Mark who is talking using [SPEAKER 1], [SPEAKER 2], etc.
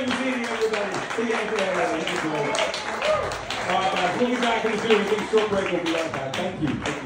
[SPEAKER 1] Buzzini, everybody. Big hand for everybody. All right, guys, we'll be back in a few. We'll take a short break. We'll be right back. Thank you.